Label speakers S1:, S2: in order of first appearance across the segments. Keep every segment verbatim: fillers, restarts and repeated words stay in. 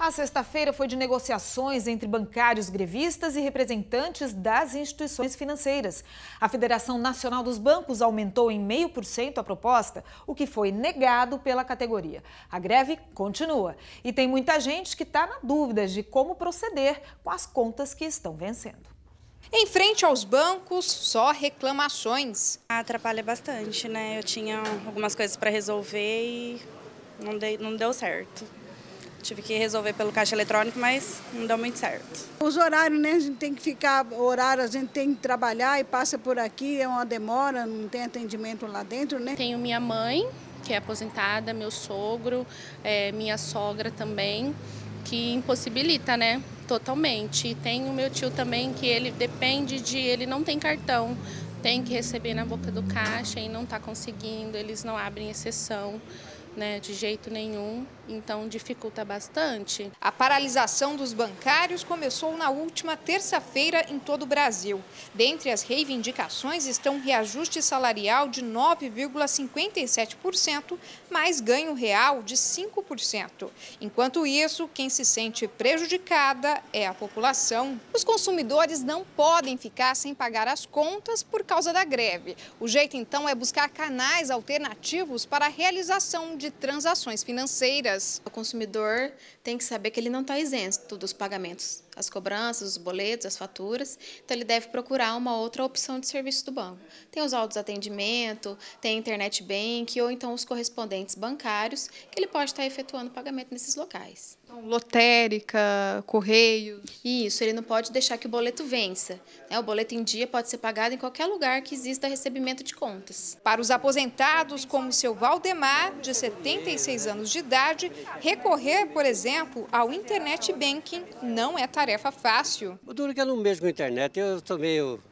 S1: A sexta-feira foi de negociações entre bancários grevistas e representantes das instituições financeiras. A Federação Nacional dos Bancos aumentou em zero vírgula cinco por cento a proposta, o que foi negado pela categoria. A greve continua e tem muita gente que está na dúvida de como proceder com as contas que estão vencendo.
S2: Em frente aos bancos, só reclamações.
S3: Atrapalha bastante, né? Eu tinha algumas coisas para resolver e não, dei, não deu certo. Tive que resolver pelo caixa eletrônico, mas não deu muito certo.
S4: Os horários, né? A gente tem que ficar, horário, a gente tem que trabalhar e passa por aqui, é uma demora, não tem atendimento lá dentro, né?
S5: Tenho minha mãe, que é aposentada, meu sogro, é, minha sogra também, que impossibilita, né? Totalmente. E tem o meu tio também, que ele depende de, ele não tem cartão, tem que receber na boca do caixa e não está conseguindo, eles não abrem exceção, né, de jeito nenhum, então dificulta bastante.
S2: A paralisação dos bancários começou na última terça-feira em todo o Brasil. Dentre as reivindicações estão reajuste salarial de nove vírgula cinquenta e sete por cento, mais ganho real de cinco por cento. Enquanto isso, quem se sente prejudicada é a população. Os consumidores não podem ficar sem pagar as contas por causa da greve. O jeito, então, é buscar canais alternativos para a realização de transações financeiras.
S6: O consumidor tem que saber que ele não está isento dos pagamentos, as cobranças, os boletos, as faturas, então ele deve procurar uma outra opção de serviço do banco. Tem os autoatendimento, tem internet bank ou então os correspondentes bancários que ele pode estar efetuando pagamento nesses locais.
S2: Então, lotérica, correios.
S6: Isso, ele não pode deixar que o boleto vença, né? O boleto em dia pode ser pagado em qualquer lugar que exista recebimento de contas.
S2: Para os aposentados, como o seu Valdemar, de setenta e seis anos de idade, recorrer, por exemplo, ao internet banking não é tarefa fácil.
S7: O duro é que eu não mexo com internet, eu estou meio,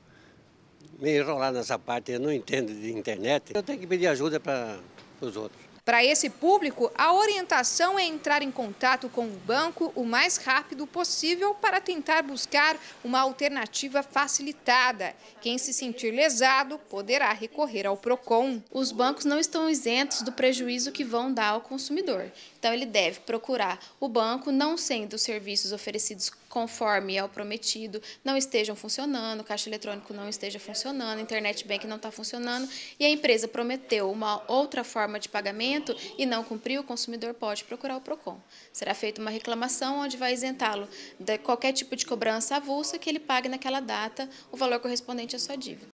S7: meio enrolado nessa parte, eu não entendo de internet. Eu tenho que pedir ajuda para os outros.
S2: Para esse público, a orientação é entrar em contato com o banco o mais rápido possível para tentar buscar uma alternativa facilitada. Quem se sentir lesado poderá recorrer ao Procon.
S6: Os bancos não estão isentos do prejuízo que vão dar ao consumidor. Então, ele deve procurar o banco, não sendo os serviços oferecidos conforme é o prometido, não estejam funcionando, o caixa eletrônico não esteja funcionando, internet bank não está funcionando e a empresa prometeu uma outra forma de pagamento e não cumpriu, o consumidor pode procurar o Procon. Será feita uma reclamação onde vai isentá-lo de qualquer tipo de cobrança avulsa que ele pague naquela data o valor correspondente à sua dívida.